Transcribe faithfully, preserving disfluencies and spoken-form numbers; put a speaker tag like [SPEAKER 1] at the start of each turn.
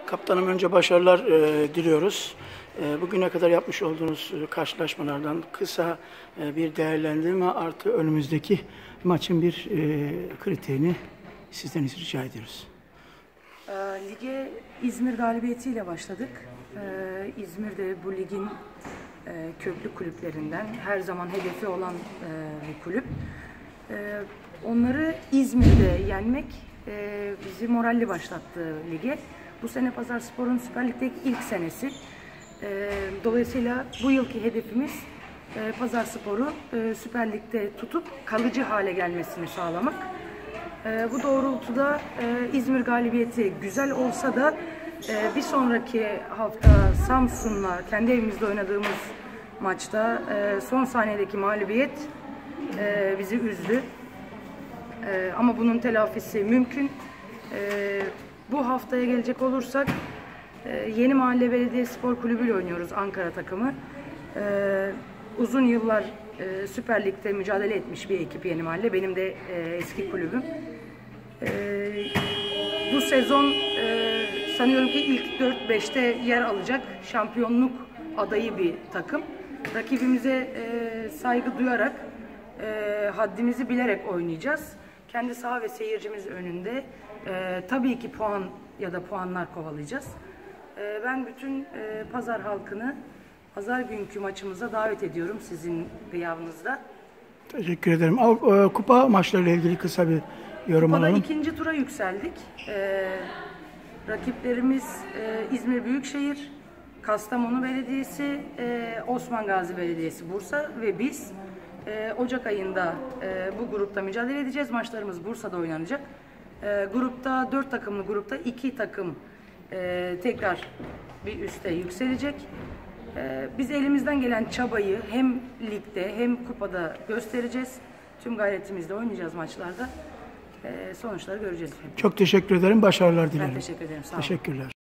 [SPEAKER 1] Kaptanım, önce başarılar e, diliyoruz. E, bugüne kadar yapmış olduğunuz e, karşılaşmalardan kısa e, bir değerlendirme artı önümüzdeki maçın bir e, kriterini sizden rica ediyoruz.
[SPEAKER 2] E, lige İzmir galibiyetiyle başladık. E, İzmir'de bu ligin e, köklü kulüplerinden, her zaman hedefi olan e, bir kulüp. E, onları İzmir'de yenmek e, bizi moralli başlattı lige. Bu sene Pazarspor'un Süper Lig'deki ilk senesi. E, dolayısıyla bu yılki hedefimiz e, Pazarspor'u e, Süper Lig'de tutup kalıcı hale gelmesini sağlamak. E, bu doğrultuda e, İzmir galibiyeti güzel olsa da e, bir sonraki hafta Samsun'la kendi evimizde oynadığımız maçta e, son saniyedeki mağlubiyet e, bizi üzdü. E, ama bunun telafisi mümkün. E, Bu haftaya gelecek olursak e, Yeni Mahalle Belediyespor Kulübü ile oynuyoruz, Ankara takımı. E, uzun yıllar e, Süper Lig'de mücadele etmiş bir ekip Yeni Mahalle. Benim de e, eski kulübüm. E, bu sezon e, sanıyorum ki ilk dört beşte yer alacak şampiyonluk adayı bir takım. Rakibimize e, saygı duyarak, e, haddimizi bilerek oynayacağız. Kendi saha ve seyircimiz önünde e, tabii ki puan ya da puanlar kovalayacağız. E, ben bütün e, pazar halkını pazar günkü maçımıza davet ediyorum sizin gıyabınızda.
[SPEAKER 1] Teşekkür ederim. Kupa maçlarıyla ilgili kısa bir yorum
[SPEAKER 2] Kupada
[SPEAKER 1] alalım.
[SPEAKER 2] ikinci tura yükseldik. E, rakiplerimiz e, İzmir Büyükşehir, Kastamonu Belediyesi, e, Osman Gazi Belediyesi Bursa ve biz. Ee, Ocak ayında e, bu grupta mücadele edeceğiz. Maçlarımız Bursa'da oynanacak. E, grupta dört takımlı grupta iki takım e, tekrar bir üste yükselecek. E, biz elimizden gelen çabayı hem ligde hem kupada göstereceğiz. Tüm gayretimizle oynayacağız maçlarda. E, sonuçları göreceğiz efendim.
[SPEAKER 1] Çok teşekkür ederim. Başarılar dilerim.
[SPEAKER 2] Ben teşekkür ederim. Sağ olun.
[SPEAKER 1] Teşekkürler.